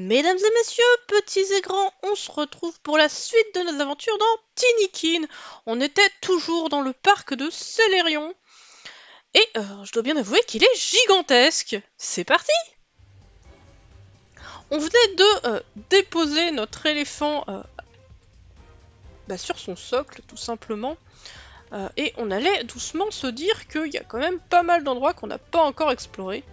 Mesdames et messieurs, petits et grands, on se retrouve pour la suite de nos aventures dans Tinykin. On était toujours dans le parc de Célérion. Et je dois bien avouer qu'il est gigantesque. C'est parti! On venait de déposer notre éléphant sur son socle, tout simplement. Et on allait doucement se dire qu'il y a quand même pas mal d'endroits qu'on n'a pas encore explorés.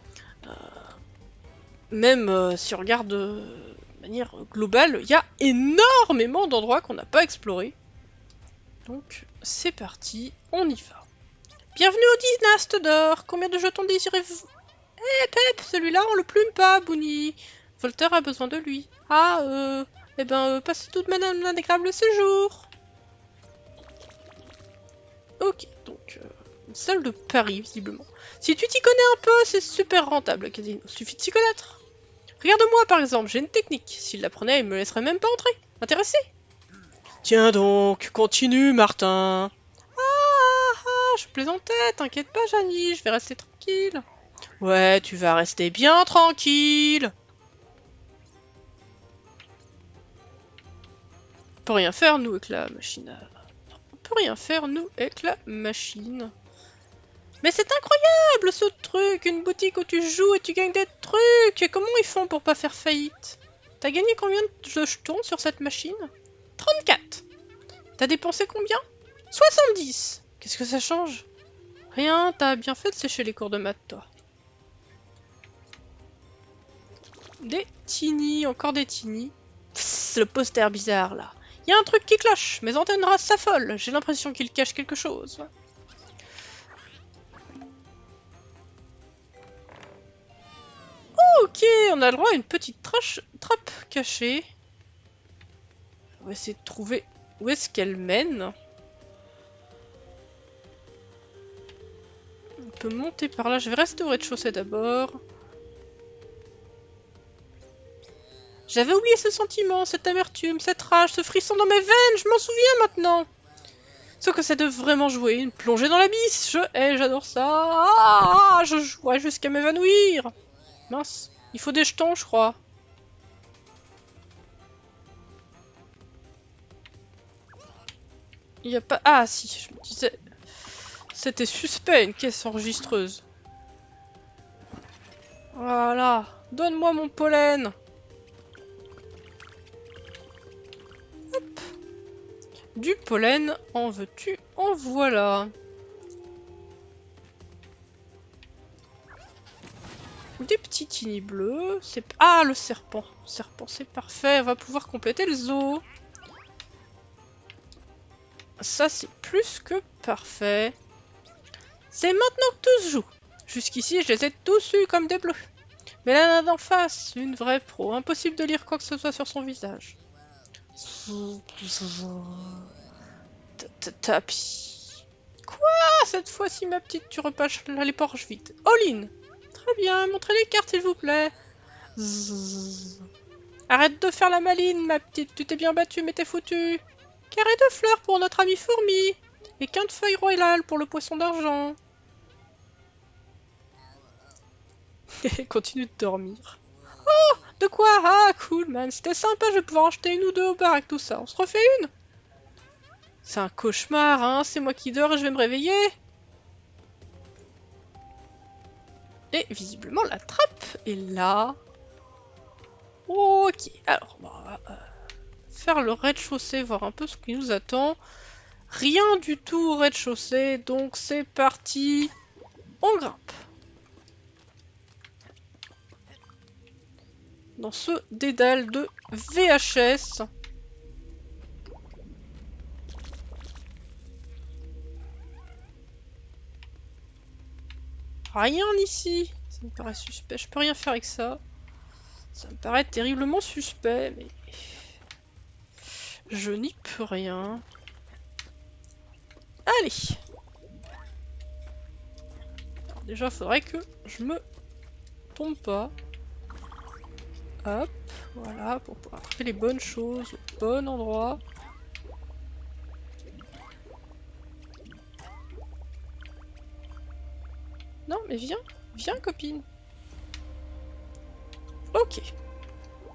Même si on regarde de manière globale, il y a énormément d'endroits qu'on n'a pas explorés. Donc c'est parti, on y va. Bienvenue au Dynasте d'or. Combien de jetons désirez-vous? Eh Pep, celui-là on le plume pas, Boony. Voltaire a besoin de lui. Ah, passez tout de même un agréable séjour. Ok, donc une salle de Paris, visiblement. Si tu t'y connais un peu, c'est super rentable, Casino. Suffit de s'y connaître. Regarde-moi par exemple, j'ai une technique. S'il l'apprenait, il me laisserait même pas entrer. Intéressé? Tiens donc, continue, Martin. Je plaisantais, t'inquiète pas, Janie, je vais rester tranquille. Ouais, tu vas rester bien tranquille. On peut rien faire, nous, avec la machine. On peut rien faire, nous, avec la machine. Mais c'est incroyable, ce truc, une boutique où tu joues et tu gagnes des trucs. Et comment ils font pour pas faire faillite? T'as gagné combien de jetons sur cette machine? 34. T'as dépensé combien? 70. Qu'est-ce que ça change? Rien, t'as bien fait de sécher les cours de maths, toi. Des tiny, encore des tiny. Psst, le poster bizarre, là. Y a un truc qui cloche, mes antennes s'affolent. J'ai l'impression qu'il cache quelque chose. Ok, on a le droit à une petite trappe cachée. On va essayer de trouver où est-ce qu'elle mène. On peut monter par là. Je vais rester au rez-de-chaussée d'abord. J'avais oublié ce sentiment, cette amertume, cette rage, ce frisson dans mes veines, je m'en souviens maintenant. Sauf que ça de vraiment jouer, une plongée dans l'abysse, j'adore ça. Je jouerai jusqu'à m'évanouir. Mince, il faut des jetons, je crois. Il y a pas... Ah si, je me disais... C'était suspect, une caisse enregistreuse. Voilà, donne-moi mon pollen. Hop. Du pollen, en veux-tu, en voilà. Des petits tiny bleus. Ah, le serpent. Le serpent, c'est parfait. On va pouvoir compléter le zoo. Ça, c'est plus que parfait. C'est maintenant que tout se joue. Jusqu'ici, je les ai tous eus comme des bleus. Mais la nana d'en face, une vraie pro. Impossible de lire quoi que ce soit sur son visage. Tapis. Quoi? Cette fois-ci, ma petite, tu repâches les porches vite. All-in. Très bien, montrez les cartes, s'il vous plaît. Arrête de faire la maline, ma petite. Tu t'es bien battue, mais t'es foutue. Carré de fleurs pour notre ami fourmi. Et quinte de feuilles royales pour le poisson d'argent. Continue de dormir. Oh, de quoi? Ah, cool, man. C'était sympa, je vais pouvoir acheter une ou deux au bar avec tout ça. On se refait une? C'est un cauchemar, hein. C'est moi qui dors et je vais me réveiller. Et visiblement, la trappe est là. Ok, alors, on va faire le rez-de-chaussée, voir un peu ce qui nous attend. Rien du tout au rez-de-chaussée, donc c'est parti. On grimpe. Dans ce dédale de VHS. Rien ici. Ça me paraît suspect. Je peux rien faire avec ça. Ça me paraît terriblement suspect, mais... Je n'y peux rien. Allez. Alors déjà, il faudrait que je me tombe pas. Hop, voilà, pour pouvoir attraper les bonnes choses au bon endroit. Non, mais viens, viens copine. Ok.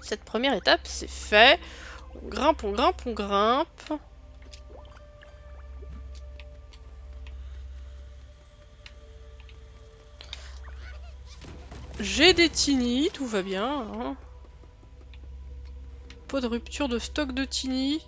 Cette première étape, c'est fait. On grimpe, on grimpe, on grimpe. J'ai des tini, tout va bien. Hein. Pas de rupture de stock de tini.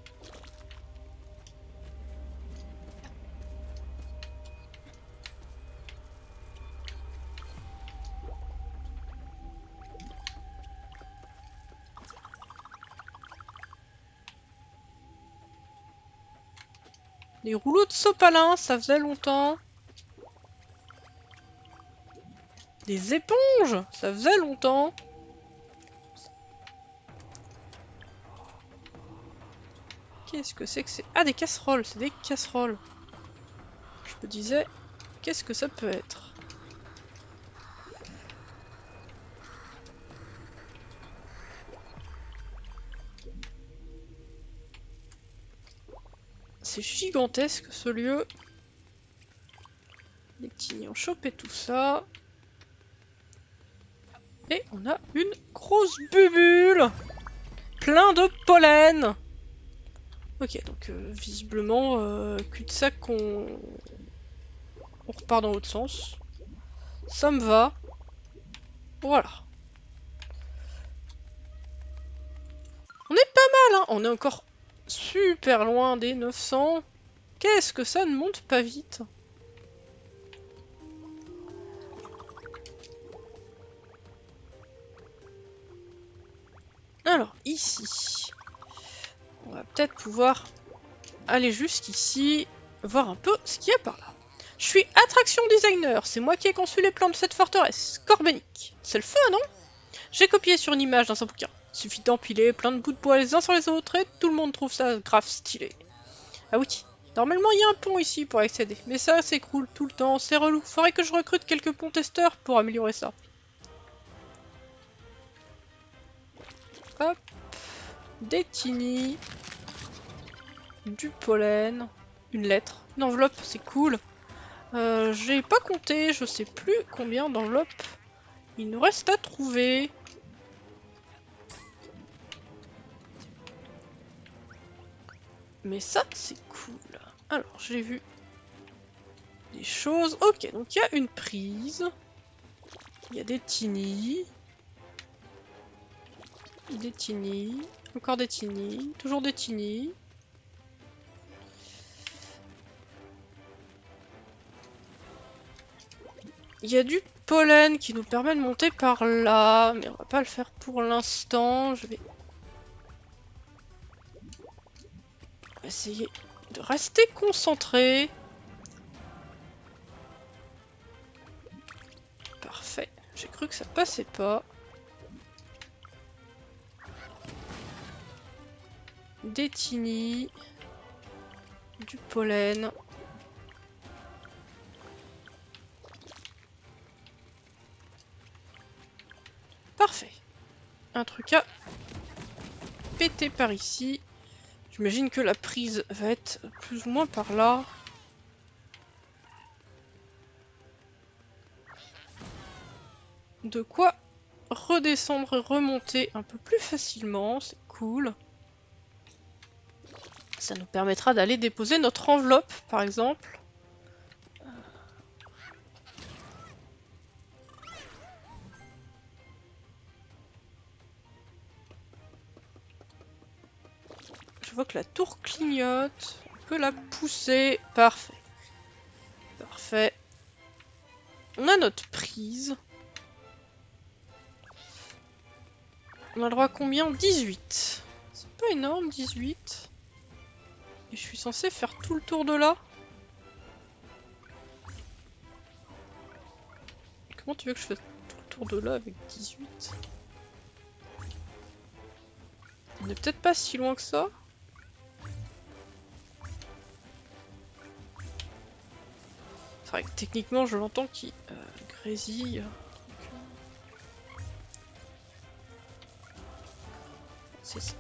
Des rouleaux de sopalin, ça faisait longtemps. Des éponges, ça faisait longtemps. Qu'est-ce que c'est que c'est? Ah, des casseroles, c'est des casseroles. Je me disais, qu'est-ce que ça peut être? C'est gigantesque ce lieu. Les petits ont chopé tout ça. Et on a une grosse bubule. Plein de pollen. Ok, donc visiblement, cul-de-sac, on repart dans l'autre sens. Ça me va. Voilà. On est pas mal, hein. On est encore super loin des 900. Qu'est-ce que ça ne monte pas vite? Alors, ici, on va peut-être pouvoir aller jusqu'ici, voir un peu ce qu'il y a par là. Je suis attraction designer, c'est moi qui ai conçu les plans de cette forteresse, Corbenic. C'est le feu, non? J'ai copié sur une image dans un bouquin. Il suffit d'empiler plein de bouts de bois les uns sur les autres et tout le monde trouve ça grave stylé. Ah oui, normalement il y a un pont ici pour accéder, mais ça s'écroule tout le temps, c'est relou. Faudrait que je recrute quelques pont testeurs pour améliorer ça. Hop, des tini, du pollen, une lettre, une enveloppe, c'est cool. J'ai pas compté, je sais plus combien d'enveloppes il nous reste à trouver. Mais ça, c'est cool. Alors, j'ai vu des choses. Ok, donc il y a une prise. Il y a des tini. Des tini. Encore des tini. Toujours des tini. Il y a du pollen qui nous permet de monter par là. Mais on va pas le faire pour l'instant. Je vais essayer de rester concentré. Parfait. J'ai cru que ça passait pas. Des tini. Du pollen. Parfait. Un truc à péter par ici. J'imagine que la prise va être plus ou moins par là. De quoi redescendre et remonter un peu plus facilement, c'est cool. Ça nous permettra d'aller déposer notre enveloppe, par exemple. Je vois que la tour clignote. On peut la pousser. Parfait. Parfait. On a notre prise. On a le droit à combien? 18. C'est pas énorme, 18. Et je suis censé faire tout le tour de là? Comment tu veux que je fasse tout le tour de là avec 18? On n'est peut-être pas si loin que ça. Enfin, techniquement, je l'entends qui grésille. C'est ça.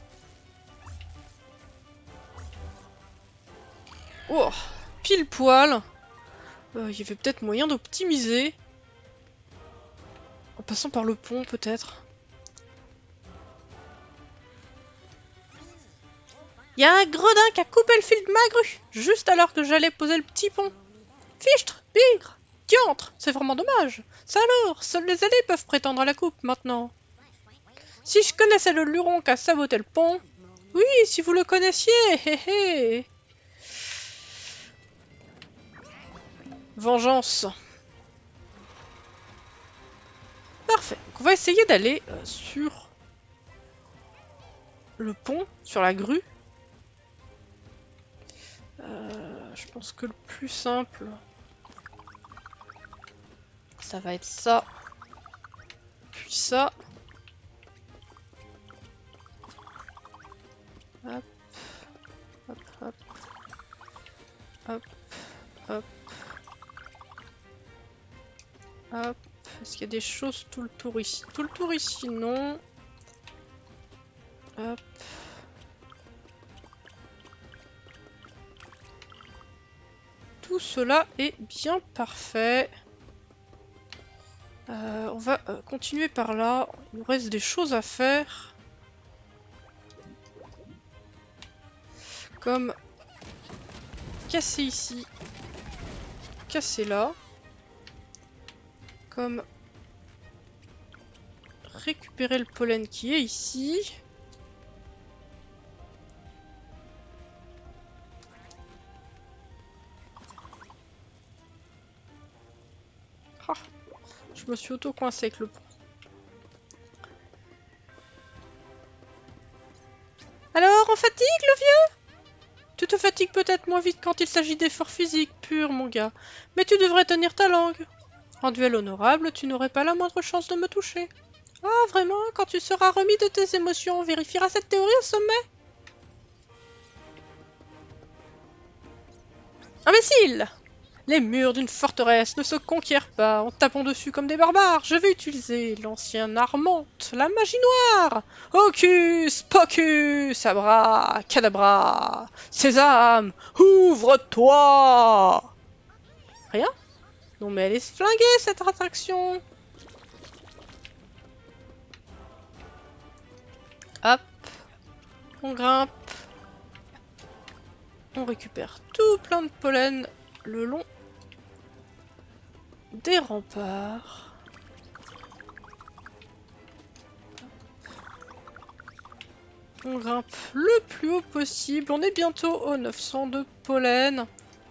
Oh, pile poil. Il y avait peut-être moyen d'optimiser. En passant par le pont, peut-être. Y a un gredin qui a coupé le fil de ma grue, juste alors que j'allais poser le petit pont. Fichtre, bigre, diantre, c'est vraiment dommage. Ça alors, seuls les ailés peuvent prétendre à la coupe maintenant. Si je connaissais le luron qui a saboté le pont... Oui, si vous le connaissiez, hé hé. Vengeance. Parfait. Donc on va essayer d'aller sur le pont, sur la grue. Je pense que le plus simple, ça va être ça. Puis ça. Hop, hop, hop. Hop, hop. Hop. Est-ce qu'il y a des choses tout le tour ici? Tout le tour ici, non. Hop. Tout cela est bien parfait. On va continuer par là. Il nous reste des choses à faire. Comme casser ici. Casser là. Comme récupérer le pollen qui est ici. Ah, je me suis auto-coincé avec le pont. Alors, on fatigue le vieux? Tu te fatigues peut-être moins vite quand il s'agit d'efforts physiques purs, mon gars. Mais tu devrais tenir ta langue. En duel honorable, tu n'aurais pas la moindre chance de me toucher. Ah, vraiment? Quand tu seras remis de tes émotions, on vérifiera cette théorie au sommet? Imbécile! Les murs d'une forteresse ne se conquièrent pas en tapant dessus comme des barbares. Je vais utiliser l'ancien armante, la magie noire. Hocus pocus, abra cadabra. Sésame, ouvre-toi! Rien? Non mais elle est flinguée cette attraction. Hop, on grimpe. On récupère tout plein de pollen le long des remparts. On grimpe le plus haut possible. On est bientôt au 900 de pollen.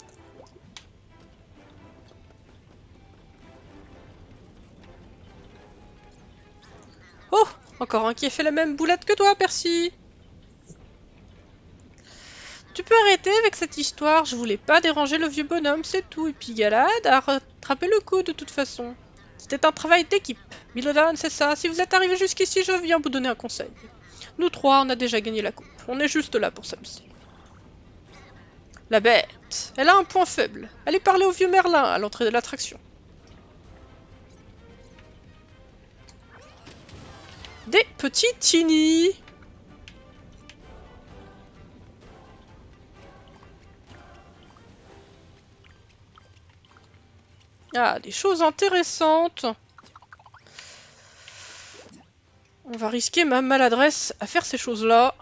Oh! Encore un qui a fait la même boulette que toi, Percy! Tu peux arrêter avec cette histoire, je voulais pas déranger le vieux bonhomme, c'est tout. Et puis Galad a rattrapé le coup de toute façon. C'était un travail d'équipe. Milodan, c'est ça. Si vous êtes arrivé jusqu'ici, je viens vous donner un conseil. Nous trois, on a déjà gagné la coupe. On est juste là pour s'amuser. La bête, elle a un point faible. Allez parler au vieux Merlin à l'entrée de l'attraction. Des petits Tini. Ah, des choses intéressantes. On va risquer ma maladresse à faire ces choses-là.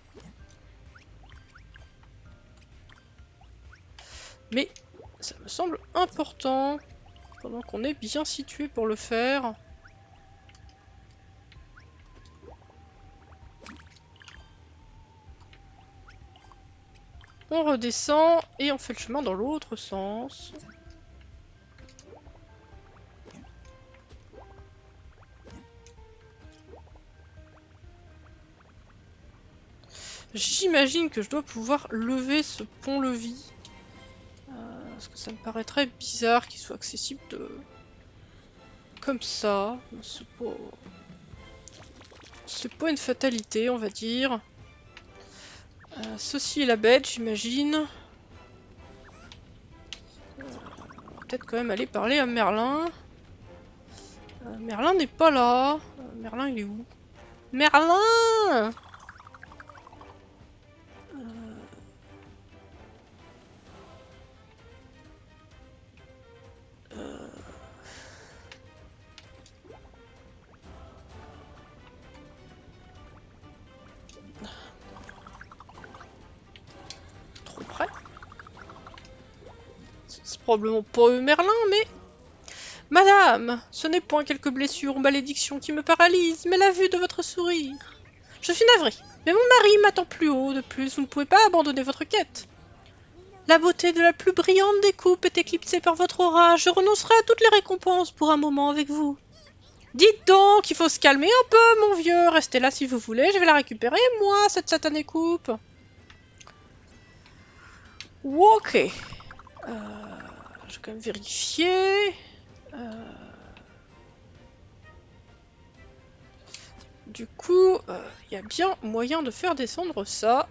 Mais ça me semble important, pendant qu'on est bien situé pour le faire. On redescend et on fait le chemin dans l'autre sens. J'imagine que je dois pouvoir lever ce pont-levis. Parce que ça me paraîtrait bizarre qu'il soit accessible comme ça. C'est pas une fatalité, on va dire. Ceci est la bête, j'imagine. Peut-être quand même aller parler à Merlin. Merlin n'est pas là. Merlin, il est où? Merlin! peu près. C'est probablement pas Merlin, mais... Madame, ce n'est point quelques blessures ou malédictions qui me paralysent, mais la vue de votre sourire. Je suis navrée, mais mon mari m'attend plus haut. De plus, vous ne pouvez pas abandonner votre quête. La beauté de la plus brillante des coupes est éclipsée par votre aura. Je renoncerai à toutes les récompenses pour un moment avec vous. Dites donc, il faut se calmer un peu, mon vieux. Restez là si vous voulez, je vais la récupérer, moi, cette satanée coupe. Ok. Je vais quand même vérifier. Du coup, il y a bien moyen de faire descendre ça.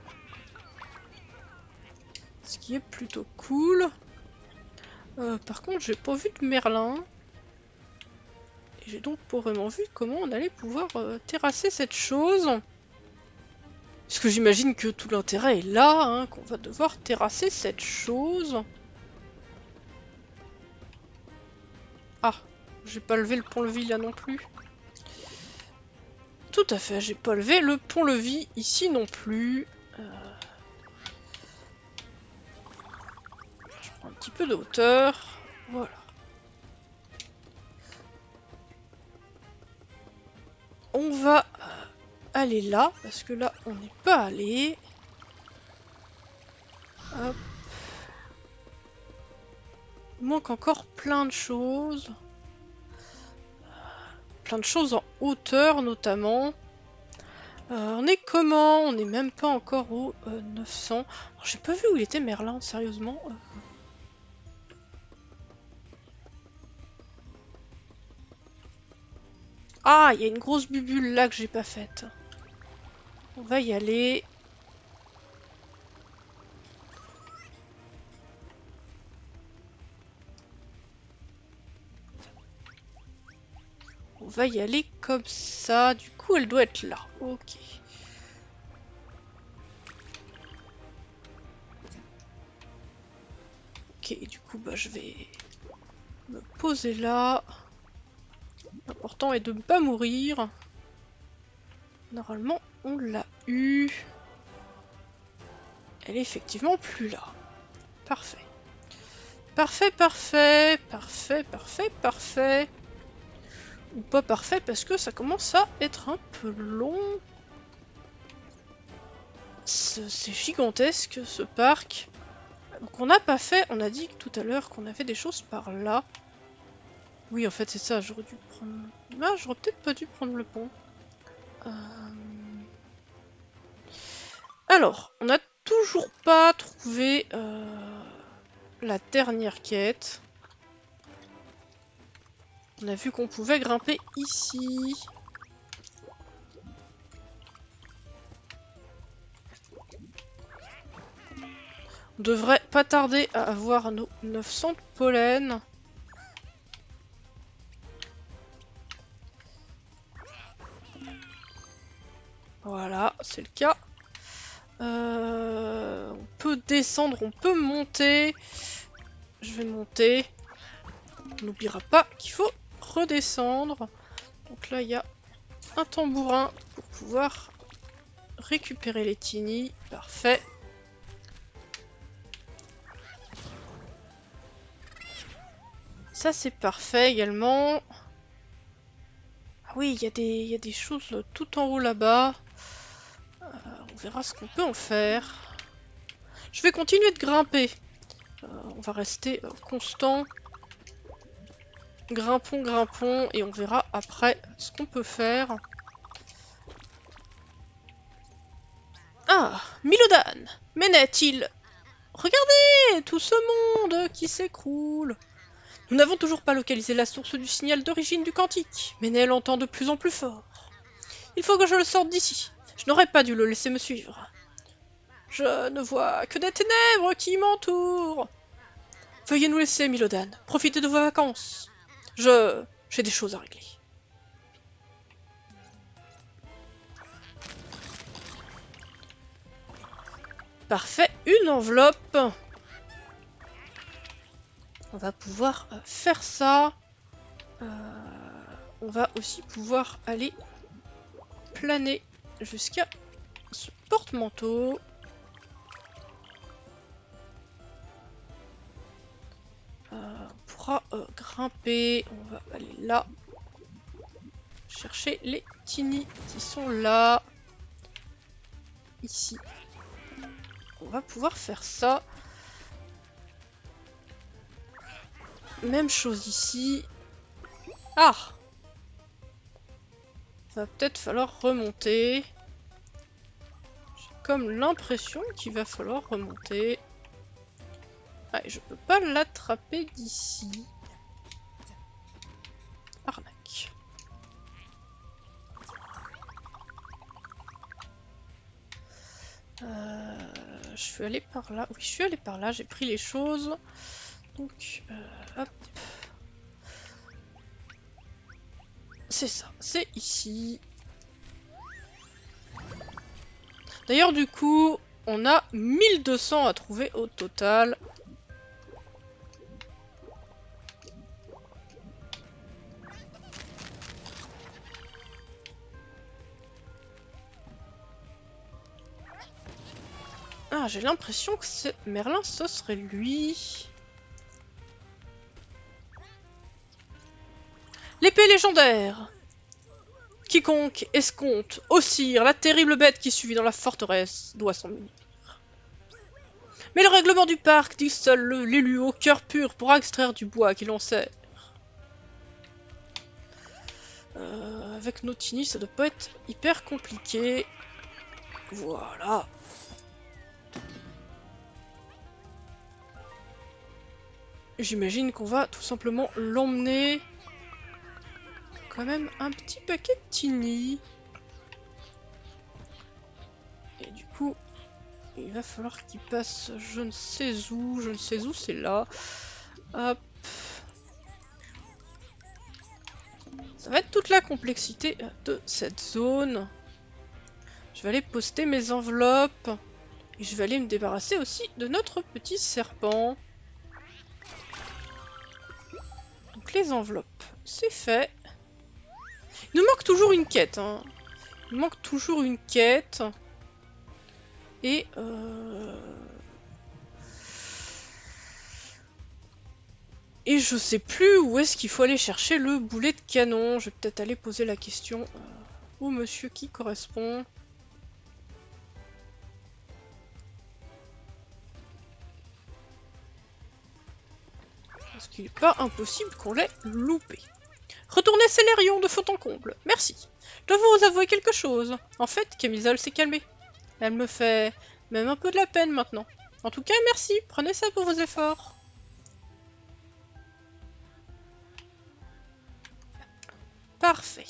Ce qui est plutôt cool. Par contre, j'ai pas vu de Merlin. Et j'ai donc pas vraiment vu comment on allait pouvoir terrasser cette chose. Parce que j'imagine que tout l'intérêt est là, hein, qu'on va devoir terrasser cette chose. Ah, j'ai pas levé le pont-levis là non plus. Tout à fait, j'ai pas levé le pont-levis ici non plus. Je prends un petit peu de hauteur. Voilà. On va aller là, parce que là, on n'est pas allé. Hop. Il manque encore plein de choses. Plein de choses en hauteur, notamment. On est comment? On n'est même pas encore au 900. J'ai pas vu où il était Merlin, sérieusement. Ah, il y a une grosse bubule là que j'ai pas faite. On va y aller. On va y aller comme ça. Du coup, elle doit être là. Ok. Ok, du coup, bah, je vais me poser là. L'important est de ne pas mourir. Normalement, on l'a eu. Elle est effectivement plus là. Parfait. Parfait, parfait, parfait, parfait, parfait. Ou pas parfait parce que ça commence à être un peu long. C'est gigantesque ce parc. Donc on n'a pas fait, on a dit tout à l'heure qu'on avait des choses par là. Oui, en fait c'est ça, j'aurais dû prendre... Ah, j'aurais peut-être pas dû prendre le pont. Alors, on n'a toujours pas trouvé la dernière quête. On a vu qu'on pouvait grimper ici. On devrait pas tarder à avoir nos 900 de pollen. Voilà, c'est le cas. On peut descendre, on peut monter. Je vais monter. On n'oubliera pas qu'il faut redescendre. Donc là, il y a un tambourin pour pouvoir récupérer les tini. Parfait. Ça, c'est parfait également. Ah oui, il y a des choses tout en haut là-bas. On verra ce qu'on peut en faire. Je vais continuer de grimper. On va rester constant. Grimpons, grimpons, et on verra après ce qu'on peut faire. Ah, Milodan! Mais n'est-il... Regardez, tout ce monde qui s'écroule. Nous n'avons toujours pas localisé la source du signal d'origine du cantique, mais Nel entend de plus en plus fort. Il faut que je le sorte d'ici. Je n'aurais pas dû le laisser me suivre. Je ne vois que des ténèbres qui m'entourent. Veuillez nous laisser, Milodan. Profitez de vos vacances. J'ai des choses à régler. Parfait, une enveloppe. On va pouvoir faire ça. On va aussi pouvoir aller planer jusqu'à ce porte-manteau. grimper. On va aller là. Chercher les tiny qui sont là. Ici. On va pouvoir faire ça. Même chose ici. Ah! Va peut-être falloir remonter. J'ai comme l'impression qu'il va falloir remonter. Ah, je peux pas l'attraper d'ici. Arnaque. Je suis allée par là. Oui, je suis allée par là. J'ai pris les choses. Donc, hop. C'est ça. C'est ici. D'ailleurs, du coup, on a 1200 à trouver au total. Ah, j'ai l'impression que c'est Merlin, ce serait lui. L'épée légendaire. Quiconque escompte Ossir, la terrible bête qui suit dans la forteresse, doit s'en munir. Mais le règlement du parc dit seul l'élu au cœur pur pourra extraire du bois qui l'en sert. Avec nos tiny, ça doit pas être hyper compliqué. Voilà. J'imagine qu'on va tout simplement l'emmener. Quand même un petit paquet de tiny. Et du coup, il va falloir qu'il passe je ne sais où c'est là. Hop. Ça va être toute la complexité de cette zone. Je vais aller poster mes enveloppes. Et je vais aller me débarrasser aussi de notre petit serpent. Donc les enveloppes, c'est fait. Il nous manque toujours une quête. Hein. Il manque toujours une quête. Et et je sais plus où est-ce qu'il faut aller chercher le boulet de canon. Je vais peut-être aller poser la question au monsieur qui correspond. Parce qu'il n'est pas impossible qu'on l'ait loupé. Retournez Célérion de faute en comble. Merci. Je dois vous avouer quelque chose. En fait, Camisole s'est calmée. Elle me fait même un peu de la peine maintenant. En tout cas, merci. Prenez ça pour vos efforts. Parfait.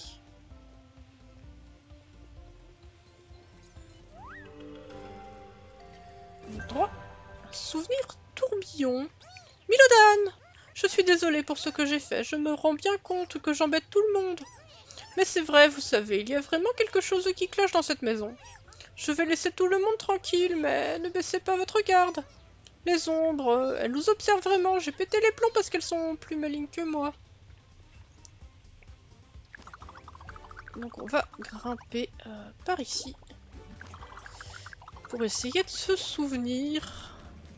Droit. Un souvenir tourbillon. Milodan! Je suis désolée pour ce que j'ai fait. Je me rends bien compte que j'embête tout le monde. Mais c'est vrai, vous savez, il y a vraiment quelque chose qui cloche dans cette maison. Je vais laisser tout le monde tranquille, mais ne baissez pas votre garde. Les ombres, elles nous observent vraiment. J'ai pété les plombs parce qu'elles sont plus malignes que moi. Donc on va grimper par ici. Pour essayer de se souvenir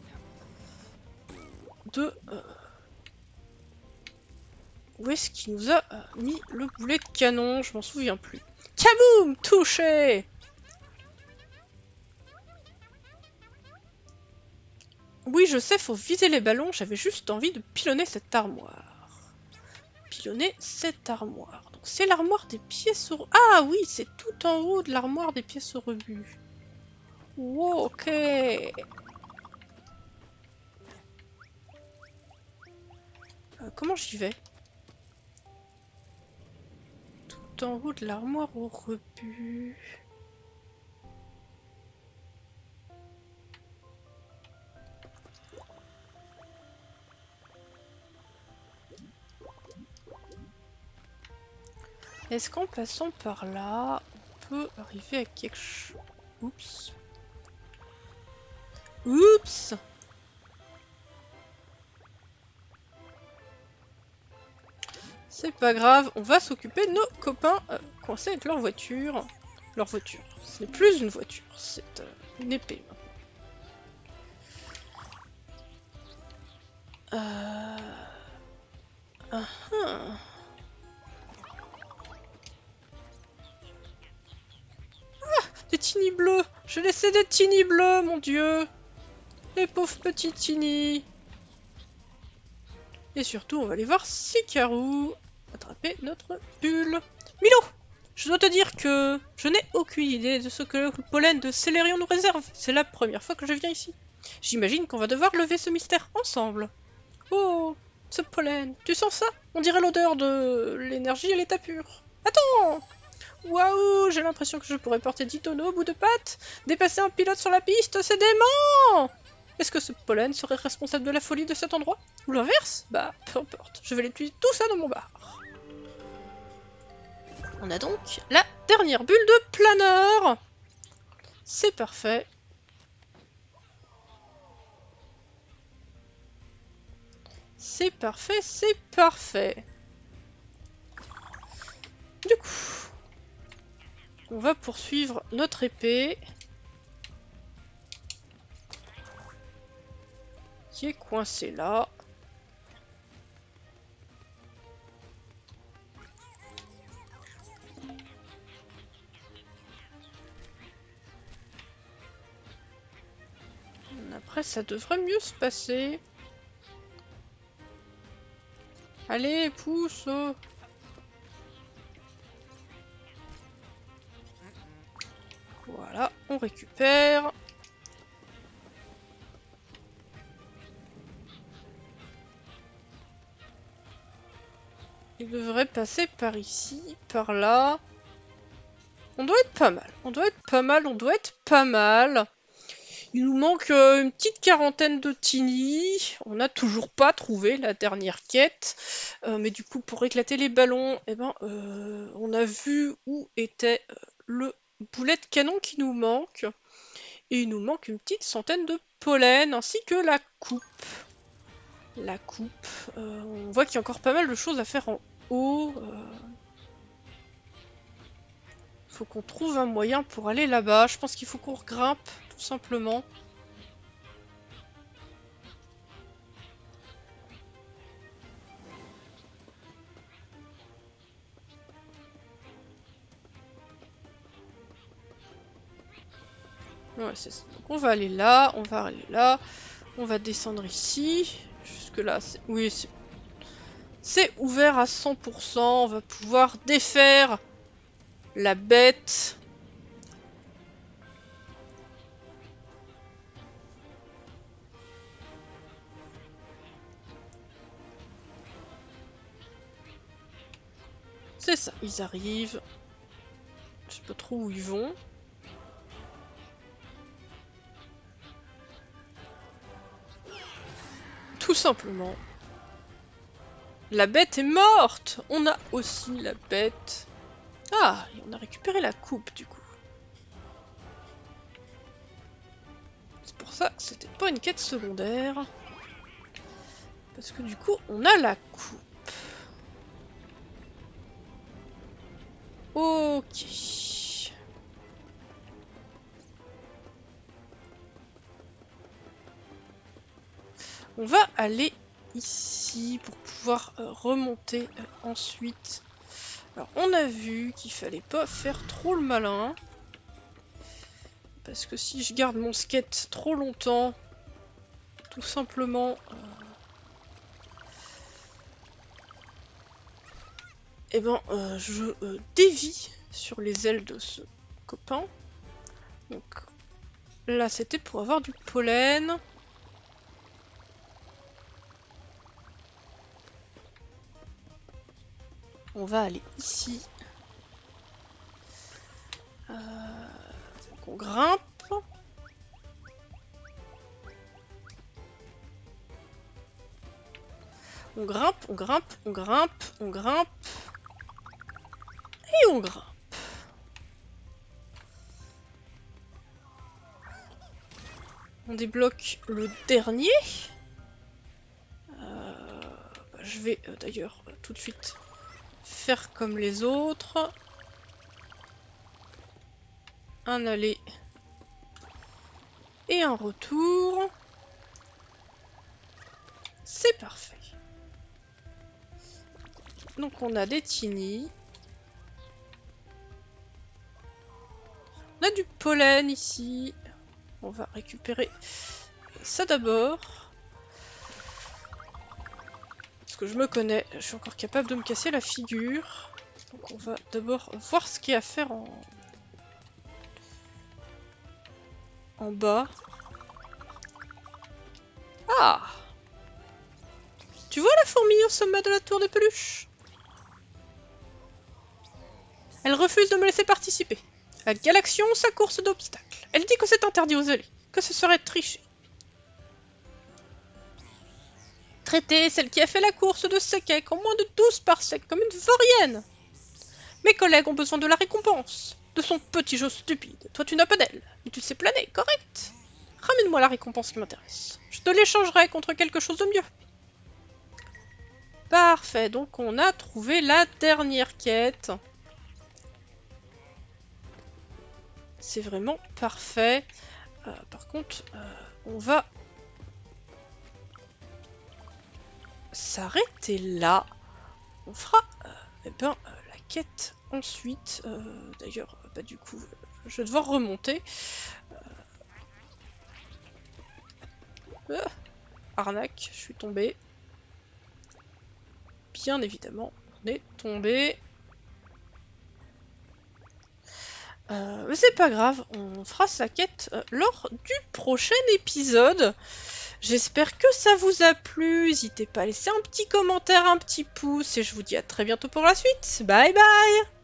de... où est-ce qu'il nous a mis le boulet de canon? Je m'en souviens plus. Kaboum! Touché! Oui, je sais, faut viser les ballons. J'avais juste envie de pilonner cette armoire. Pilonner cette armoire. Donc c'est l'armoire des pièces au... Ah oui, c'est tout en haut de l'armoire des pièces au rebut. Wow, ok. Comment j'y vais? Tout en haut de l'armoire au rebut. Est-ce qu'en passant par là, on peut arriver à quelque chose? Oups. Oups! C'est pas grave, on va s'occuper de nos copains coincés avec leur voiture. Leur voiture. Ce n'est plus une voiture, c'est une épée. Ah, ah. Des tini bleus. Je laissais des tini bleus, mon dieu. Les pauvres petits tini. Et surtout, on va aller voir Sikaru attraper notre bulle. Milo, je dois te dire que je n'ai aucune idée de ce que le pollen de Célérion nous réserve. C'est la première fois que je viens ici. J'imagine qu'on va devoir lever ce mystère ensemble. Oh, ce pollen, tu sens ça? On dirait l'odeur de l'énergie à l'état pur. Attends! Waouh, j'ai l'impression que je pourrais porter 10 tonneaux au bout de pattes. Dépasser un pilote sur la piste, c'est dément! Est-ce que ce pollen serait responsable de la folie de cet endroit? Ou l'inverse? Bah, peu importe. Je vais les tuer tout ça dans mon bar. On a donc la dernière bulle de planeur. C'est parfait. C'est parfait, c'est parfait. Du coup, on va poursuivre notre épée. Qui est coincée là. Après, ça devrait mieux se passer. Allez, pousse! Voilà, on récupère. Il devrait passer par ici, par là. On doit être pas mal, on doit être pas mal, on doit être pas mal. Il nous manque une petite quarantaine de tini. On n'a toujours pas trouvé la dernière quête. Mais du coup, pour éclater les ballons, eh ben, on a vu où était le boulet de canon qui nous manque. Et il nous manque une petite centaine de pollen, ainsi que la coupe. La coupe. On voit qu'il y a encore pas mal de choses à faire en haut. Faut qu'on trouve un moyen pour aller là-bas. Je pense qu'il faut qu'on grimpe, tout simplement. Ouais, c'est ça. Donc on va aller là, on va aller là, on va descendre ici. Jusque là, oui, c'est ouvert à 100%. On va pouvoir défaire la bête. C'est ça, ils arrivent. Je sais pas trop où ils vont. Tout simplement. La bête est morte! On a aussi la bête. Ah, et on a récupéré la coupe du coup. C'est pour ça que c'était pas une quête secondaire. Parce que du coup, on a la coupe. Ok. On va aller ici pour pouvoir remonter ensuite. Alors on a vu qu'il fallait pas faire trop le malin. Parce que si je garde mon skate trop longtemps, tout simplement... eh ben, je dévie sur les ailes de ce copain. Donc là c'était pour avoir du pollen. On va aller ici. Donc on grimpe. On grimpe, on grimpe, on grimpe, on grimpe. Et on grimpe. On débloque le dernier. Je vais d'ailleurs tout de suite faire comme les autres. Un aller et un retour. C'est parfait. Donc on a des tini. On a du pollen ici. On va récupérer ça d'abord. Parce que je me connais, je suis encore capable de me casser la figure. Donc on va d'abord voir ce qu'il y a à faire en bas. Ah! Tu vois la fourmi au sommet de la tour des peluches? Elle refuse de me laisser participer. La Galaxion, sa course d'obstacles. Elle dit que c'est interdit aux zélés, que ce serait tricher. Traiter celle qui a fait la course de Sekek en moins de 12 parsecs comme une vaurienne. Mes collègues ont besoin de la récompense, de son petit jeu stupide. Toi tu n'as pas d'elle, mais tu sais planer, correct? Ramène-moi la récompense qui m'intéresse. Je te l'échangerai contre quelque chose de mieux. Parfait, donc on a trouvé la dernière quête. C'est vraiment parfait. Par contre, on va s'arrêter là. On fera la quête ensuite. D'ailleurs, bah, du coup, je vais devoir remonter. Arnaque, je suis tombée. Bien évidemment, on est tombé. Mais c'est pas grave, on fera sa quête lors du prochain épisode. J'espère que ça vous a plu. N'hésitez pas à laisser un petit commentaire, un petit pouce. Et je vous dis à très bientôt pour la suite. Bye bye!